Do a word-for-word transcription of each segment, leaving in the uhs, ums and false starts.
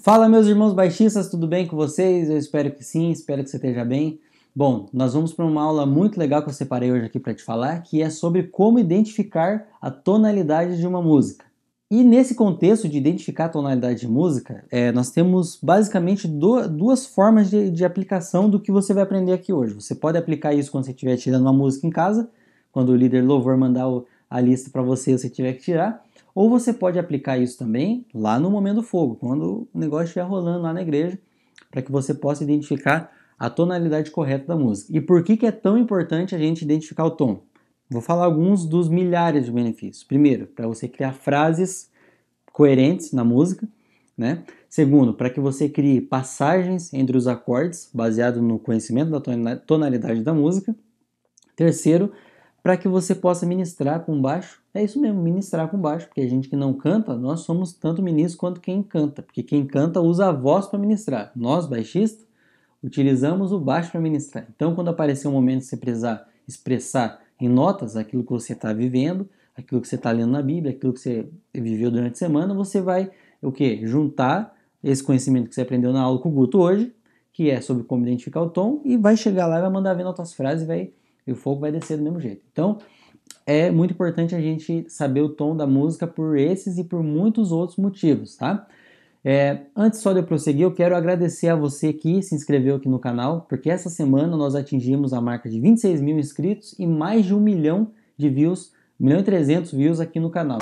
Fala, meus irmãos baixistas, tudo bem com vocês? Eu espero que sim, espero que você esteja bem. Bom, nós vamos para uma aula muito legal que eu separei hoje aqui para te falar, que é sobre como identificar a tonalidade de uma música. E nesse contexto de identificar a tonalidade de música, é, nós temos basicamente do, duas formas de, de aplicação do que você vai aprender aqui hoje. Você pode aplicar isso quando você estiver tirando uma música em casa, quando o líder louvor mandar o, a lista para você, você tiver que tirar. Ou você pode aplicar isso também lá no momento do fogo, quando o negócio estiver rolando lá na igreja, para que você possa identificar a tonalidade correta da música. E por que que é tão importante a gente identificar o tom? Vou falar alguns dos milhares de benefícios. Primeiro, para você criar frases coerentes na música, né? Segundo, para que você crie passagens entre os acordes, baseado no conhecimento da tonalidade da música. Terceiro, para que você possa ministrar com baixo. É isso mesmo, ministrar com baixo, porque a gente que não canta, nós somos tanto ministros quanto quem canta, porque quem canta usa a voz para ministrar. Nós, baixistas, utilizamos o baixo para ministrar. Então, quando aparecer um momento que você precisar expressar em notas aquilo que você está vivendo, aquilo que você está lendo na Bíblia, aquilo que você viveu durante a semana, você vai o quê? Juntar esse conhecimento que você aprendeu na aula com o Guto hoje, que é sobre como identificar o tom, e vai chegar lá e vai mandar ver nas tuas frases e vai... e o fogo vai descer do mesmo jeito. Então, é muito importante a gente saber o tom da música por esses e por muitos outros motivos, tá? É, antes só de eu prosseguir, eu quero agradecer a você que se inscreveu aqui no canal, porque essa semana nós atingimos a marca de vinte e seis mil inscritos e mais de um milhão de views, um milhão e trezentos views aqui no canal.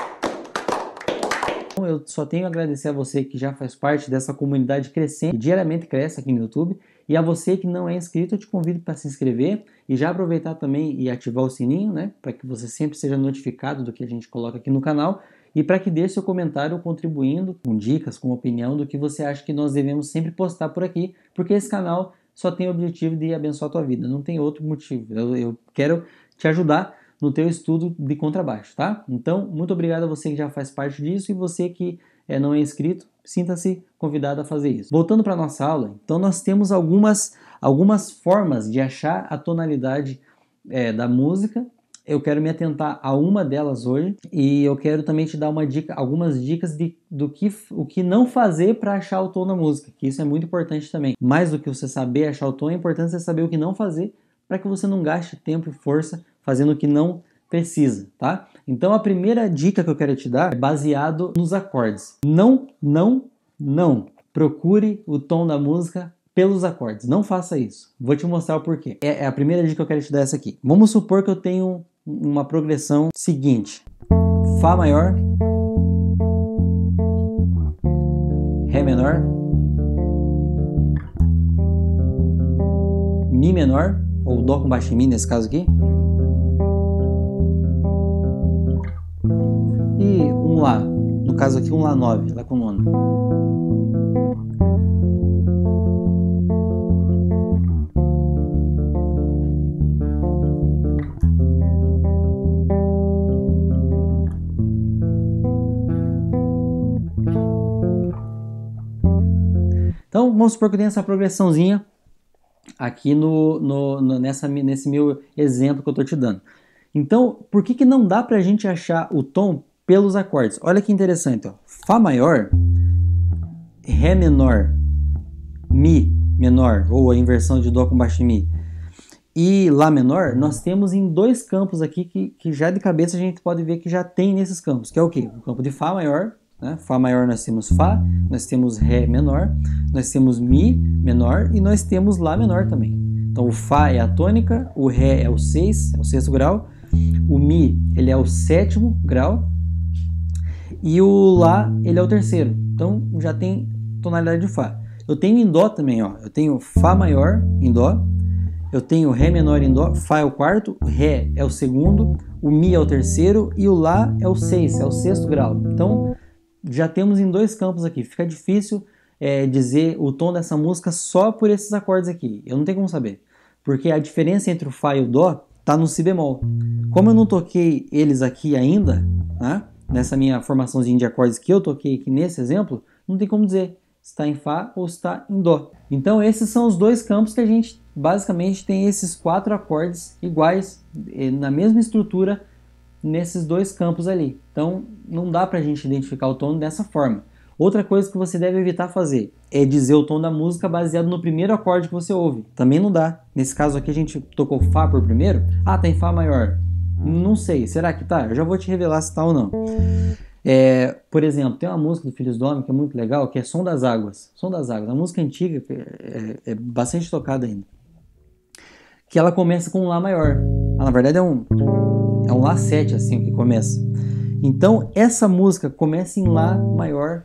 Então, eu só tenho a agradecer a você que já faz parte dessa comunidade crescente, que diariamente cresce aqui no YouTube. E a você que não é inscrito, eu te convido para se inscrever e já aproveitar também e ativar o sininho, né? Para que você sempre seja notificado do que a gente coloca aqui no canal e para que deixe seu comentário contribuindo com dicas, com opinião do que você acha que nós devemos sempre postar por aqui, porque esse canal só tem o objetivo de abençoar a tua vida, não tem outro motivo. Eu, eu quero te ajudar no teu estudo de contrabaixo, tá? Então, muito obrigado a você que já faz parte disso e você que é, não é inscrito, sinta-se convidado a fazer isso. Voltando para a nossa aula, então nós temos algumas, algumas formas de achar a tonalidade é, da música. Eu quero me atentar a uma delas hoje e eu quero também te dar uma dica, algumas dicas de, do que, o que não fazer para achar o tom da música, que isso é muito importante também. Mais do que você saber achar o tom, é importante você saber o que não fazer para que você não gaste tempo e força fazendo o que não precisa, tá? Então a primeira dica que eu quero te dar é baseado nos acordes. Não, não, não procure o tom da música pelos acordes. Não faça isso. Vou te mostrar o porquê. É, é a primeira dica que eu quero te dar essa aqui. Vamos supor que eu tenho uma progressão seguinte. Fá maior, Ré menor, Mi menor, ou Dó com baixo em Mi nesse caso aqui, e um Lá, no caso aqui um Lá nove, Lá com nona. Então vamos supor que eu tenho essa progressãozinha aqui no, no, no, nessa, nesse meu exemplo que eu estou te dando. Então, por que que não dá para a gente achar o tom pelos acordes? Olha que interessante, ó. Fá maior, Ré menor, Mi menor, ou a inversão de Dó com baixo em Mi, e Lá menor, nós temos em dois campos aqui que, que já de cabeça a gente pode ver que já tem nesses campos, que é o quê? O campo de Fá maior, né? Fá maior nós temos Fá, nós temos Ré menor, nós temos Mi menor e nós temos Lá menor também. Então o Fá é a tônica, o Ré é o seis, é o sexto grau, o Mi ele é o sétimo grau e o Lá ele é o terceiro. Então já tem tonalidade de Fá. Eu tenho em Dó também, ó. Eu tenho Fá maior em Dó, eu tenho Ré menor em Dó, Fá é o quarto, Ré é o segundo, o Mi é o terceiro e o Lá é o seis, é o sexto grau. Então já temos em dois campos aqui. Fica difícil é, dizer o tom dessa música só por esses acordes aqui. Eu não tenho como saber. Porque a diferença entre o Fá e o Dó está no Si bemol. Como eu não toquei eles aqui ainda, né, nessa minha formaçãozinha de acordes que eu toquei aqui nesse exemplo, não tem como dizer se está em Fá ou se está em Dó. Então esses são os dois campos que a gente basicamente tem esses quatro acordes iguais, na mesma estrutura, nesses dois campos ali. Então não dá para a gente identificar o tom dessa forma. Outra coisa que você deve evitar fazer é dizer o tom da música baseado no primeiro acorde que você ouve. Também não dá. Nesse caso aqui a gente tocou Fá por primeiro. Ah, tem Fá maior. Não sei, será que tá? Eu já vou te revelar se tá ou não. É, por exemplo, tem uma música do Filhos do Homem que é muito legal, que é Som das Águas. Som das Águas, uma música antiga, é, é bastante tocada ainda. Que ela começa com um Lá maior. Ah, na verdade é um, é um Lá sete, assim, que começa. Então, essa música começa em Lá maior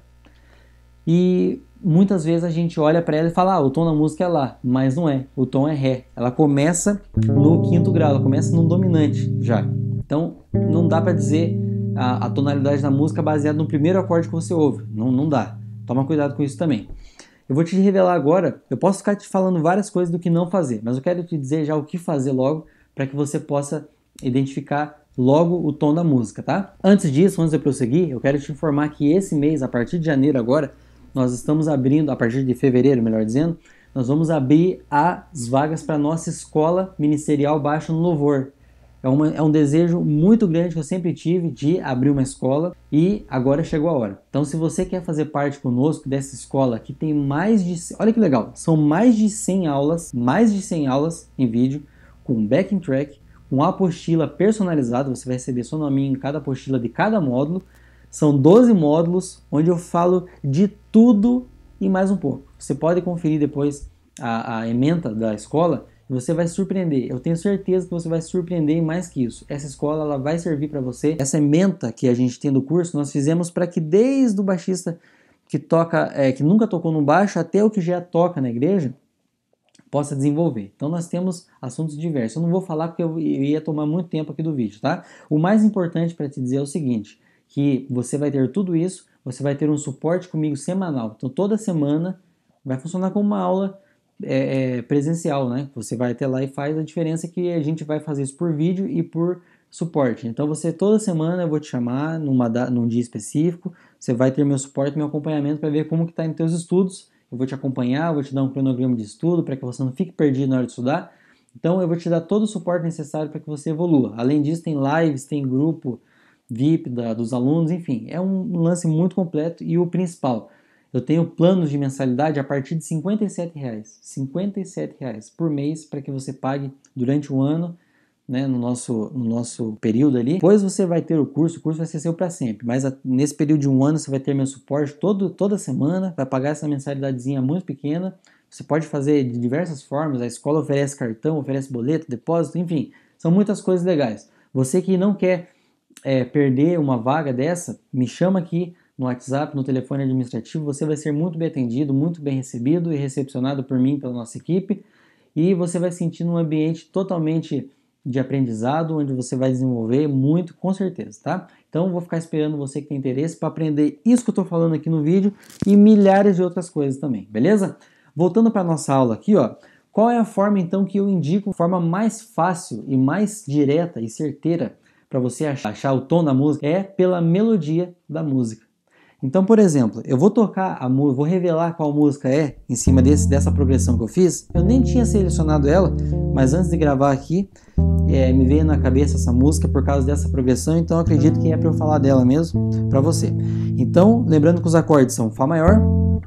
e muitas vezes a gente olha para ela e fala, ah, o tom da música é Lá, mas não é, o tom é Ré. Ela começa no quinto grau, ela começa no dominante já. Então, não dá para dizer a, a tonalidade da música baseada no primeiro acorde que você ouve. Não, não dá. Toma cuidado com isso também. Eu vou te revelar agora, eu posso ficar te falando várias coisas do que não fazer, mas eu quero te dizer já o que fazer logo para que você possa identificar logo o tom da música, tá? Antes disso, antes de eu prosseguir, eu quero te informar que esse mês, a partir de janeiro agora, nós estamos abrindo, a partir de fevereiro, melhor dizendo, nós vamos abrir as vagas para a nossa Escola Ministerial Baixo no Louvor. É, uma, é um desejo muito grande que eu sempre tive de abrir uma escola e agora chegou a hora. Então, se você quer fazer parte conosco dessa escola que tem mais de... Olha que legal, são mais de cem aulas, mais de cem aulas em vídeo, com backing track, com apostila personalizada, você vai receber seu nominho em cada apostila de cada módulo. São doze módulos onde eu falo de tudo e mais um pouco. Você pode conferir depois a, a ementa da escola e você vai se surpreender. Eu tenho certeza que você vai se surpreender e mais que isso. Essa escola ela vai servir para você. Essa ementa que a gente tem do curso, nós fizemos para que desde o baixista que toca, é, que nunca tocou no baixo até o que já toca na igreja, possa desenvolver. Então nós temos assuntos diversos. Eu não vou falar porque eu ia tomar muito tempo aqui do vídeo, tá? O mais importante para te dizer é o seguinte, que você vai ter tudo isso, você vai ter um suporte comigo semanal. Então toda semana vai funcionar como uma aula é, é, presencial, né? Você vai até lá e faz. A diferença é que a gente vai fazer isso por vídeo e por suporte. Então você toda semana eu vou te chamar numa, num dia específico, você vai ter meu suporte, meu acompanhamento para ver como que está em teus estudos. Eu vou te acompanhar, vou te dar um cronograma de estudo para que você não fique perdido na hora de estudar. Então eu vou te dar todo o suporte necessário para que você evolua. Além disso, tem lives, tem grupo V I P da, dos alunos, enfim, é um lance muito completo. E o principal, eu tenho planos de mensalidade a partir de cinquenta e sete reais. cinquenta e sete reais por mês para que você pague durante o ano, né, no, nosso, no nosso período ali. Depois você vai ter o curso, o curso vai ser seu para sempre, mas a, nesse período de um ano você vai ter meu suporte todo, toda semana, vai pagar essa mensalidadezinha muito pequena. Você pode fazer de diversas formas, a escola oferece cartão, oferece boleto, depósito, enfim, são muitas coisas legais. Você que não quer é, perder uma vaga dessa, me chama aqui no WhatsApp, no telefone administrativo, você vai ser muito bem atendido, muito bem recebido e recepcionado por mim, pela nossa equipe, e você vai sentir num ambiente totalmente de aprendizado, onde você vai desenvolver muito, com certeza, tá? Então, vou ficar esperando você que tem interesse para aprender isso que eu estou falando aqui no vídeo e milhares de outras coisas também, beleza? Voltando para a nossa aula aqui, ó, qual é a forma, então, que eu indico, a forma mais fácil e mais direta e certeira para você achar, achar o tom da música? É pela melodia da música. Então, por exemplo, eu vou tocar a música, vou revelar qual música é em cima desse, dessa progressão que eu fiz. Eu nem tinha selecionado ela, mas antes de gravar aqui, é, me veio na cabeça essa música por causa dessa progressão, então eu acredito que é para eu falar dela mesmo para você. Então, lembrando que os acordes são Fá maior,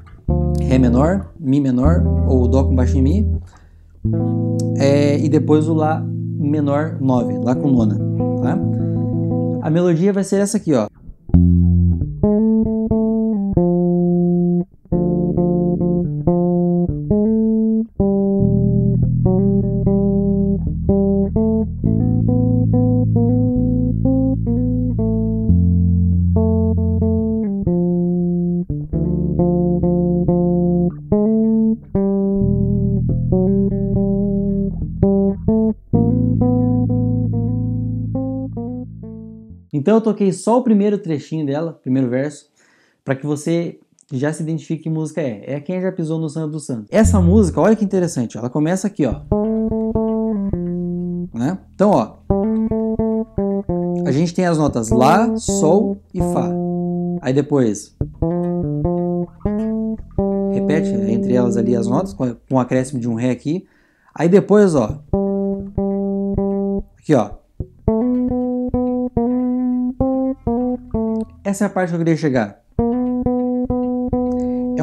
Ré menor, Mi menor, ou Dó com baixo em Mi, é, e depois o Lá menor nove, Lá com nona, tá? A melodia vai ser essa aqui, ó. Então eu toquei só o primeiro trechinho dela, primeiro verso, para que você já se identifique que música é. É Quem Já Pisou no Santo do Santo. Essa música, olha que interessante, ela começa aqui, ó. Né? Então, ó, a gente tem as notas Lá, Sol e Fá. Aí depois repete entre elas ali as notas, com um acréscimo de um Ré aqui. Aí depois, ó, aqui, ó. Essa é a parte que eu queria chegar.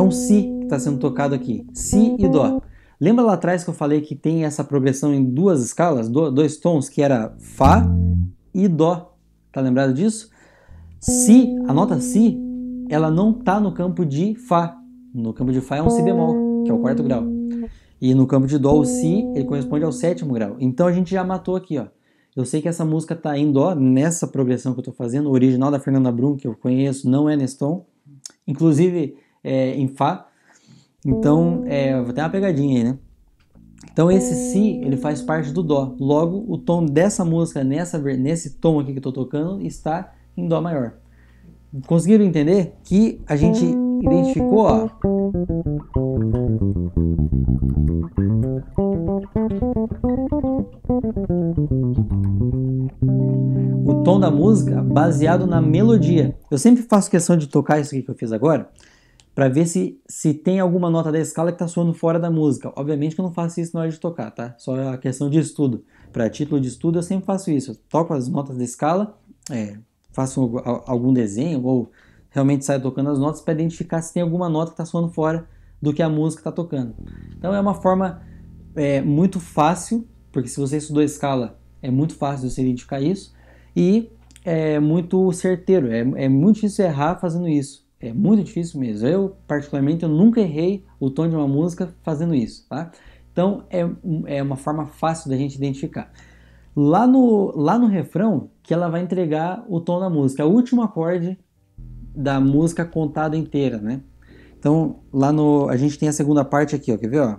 um Si que está sendo tocado aqui, Si e Dó. Lembra lá atrás que eu falei que tem essa progressão em duas escalas, dois tons, que era Fá e Dó? Tá lembrado disso? Si, a nota Si, ela não está no campo de Fá. No campo de Fá é um Si bemol, que é o quarto grau. E no campo de Dó, o Si, ele corresponde ao sétimo grau. Então a gente já matou aqui, ó. Eu sei que essa música está em Dó, nessa progressão que eu estou fazendo. O original da Fernanda Brum, que eu conheço, não é nesse tom. Inclusive é, em Fá. Então, é, vou ter uma pegadinha aí, né? Então esse Si, ele faz parte do Dó. Logo, o tom dessa música, nessa, nesse tom aqui que eu estou tocando, está em Dó maior. Conseguiram entender que a gente identificou, ó, o tom da música baseado na melodia. Eu sempre faço questão de tocar isso aqui que eu fiz agora, para ver se, se tem alguma nota da escala que está soando fora da música. Obviamente que eu não faço isso na hora de tocar, tá? Só é a questão de estudo. Para título de estudo eu sempre faço isso. Eu toco as notas da escala, é, faço algum desenho ou realmente saio tocando as notas para identificar se tem alguma nota que está soando fora do que a música está tocando. Então é uma forma é, muito fácil, porque se você estudou escala é muito fácil você identificar isso, e é muito certeiro, é, é muito difícil errar fazendo isso. É muito difícil mesmo. Eu, particularmente, eu nunca errei o tom de uma música fazendo isso, tá? Então, é, é uma forma fácil da gente identificar. Lá no, lá no refrão, que ela vai entregar o tom da música, é o último acorde da música contada inteira, né? Então, lá no... a gente tem a segunda parte aqui, ó, quer ver, ó?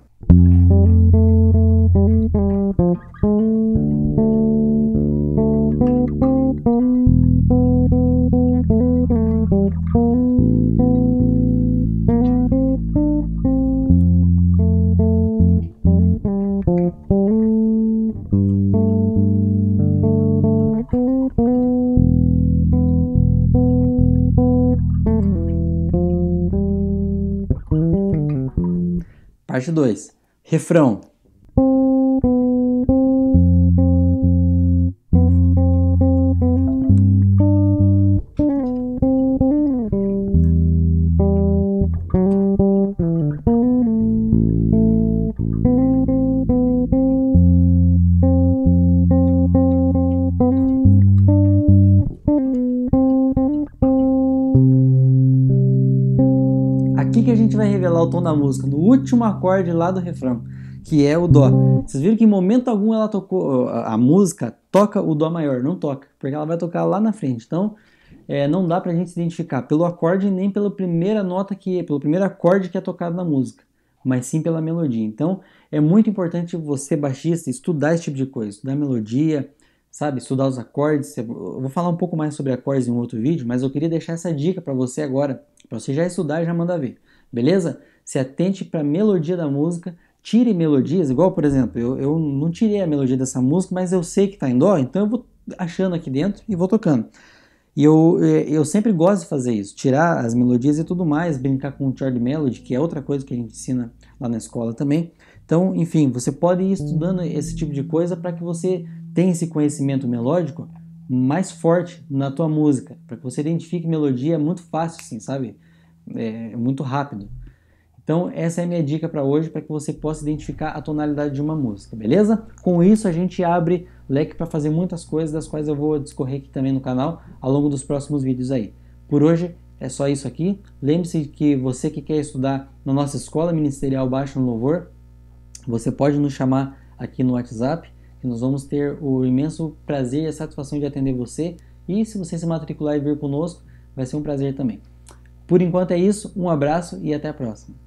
Parte dois. Refrão. Aqui que a gente vai revelar o tom da música, no último acorde lá do refrão, que é o Dó. Vocês viram que em momento algum ela tocou, a, a música toca o Dó maior, não toca, porque ela vai tocar lá na frente. Então, é, não dá pra gente se identificar pelo acorde nem pela primeira nota que, pelo primeiro acorde que é tocado na música, mas sim pela melodia. Então, é muito importante você, baixista, estudar esse tipo de coisa, estudar a melodia, sabe, estudar os acordes. Eu vou falar um pouco mais sobre acordes em um outro vídeo, mas eu queria deixar essa dica para você agora, para você já estudar e já mandar ver, beleza? Se atente para a melodia da música, tire melodias, igual, por exemplo, eu, eu não tirei a melodia dessa música, mas eu sei que está em Dó, então eu vou achando aqui dentro e vou tocando. E eu, eu sempre gosto de fazer isso, tirar as melodias e tudo mais, brincar com o chord melody, que é outra coisa que a gente ensina lá na escola também. Então, enfim, você pode ir estudando esse tipo de coisa para que você tenha esse conhecimento melódico mais forte na tua música, para que você identifique melodia. É muito fácil, assim, sabe? É muito rápido. Então, essa é a minha dica para hoje, para que você possa identificar a tonalidade de uma música, beleza? Com isso, a gente abre leque para fazer muitas coisas, das quais eu vou discorrer aqui também no canal, ao longo dos próximos vídeos aí. Por hoje, é só isso aqui. Lembre-se que você que quer estudar na nossa Escola Ministerial Baixo no Louvor, você pode nos chamar aqui no WhatsApp, que nós vamos ter o imenso prazer e a satisfação de atender você. E se você se matricular e vir conosco, vai ser um prazer também. Por enquanto é isso, um abraço e até a próxima.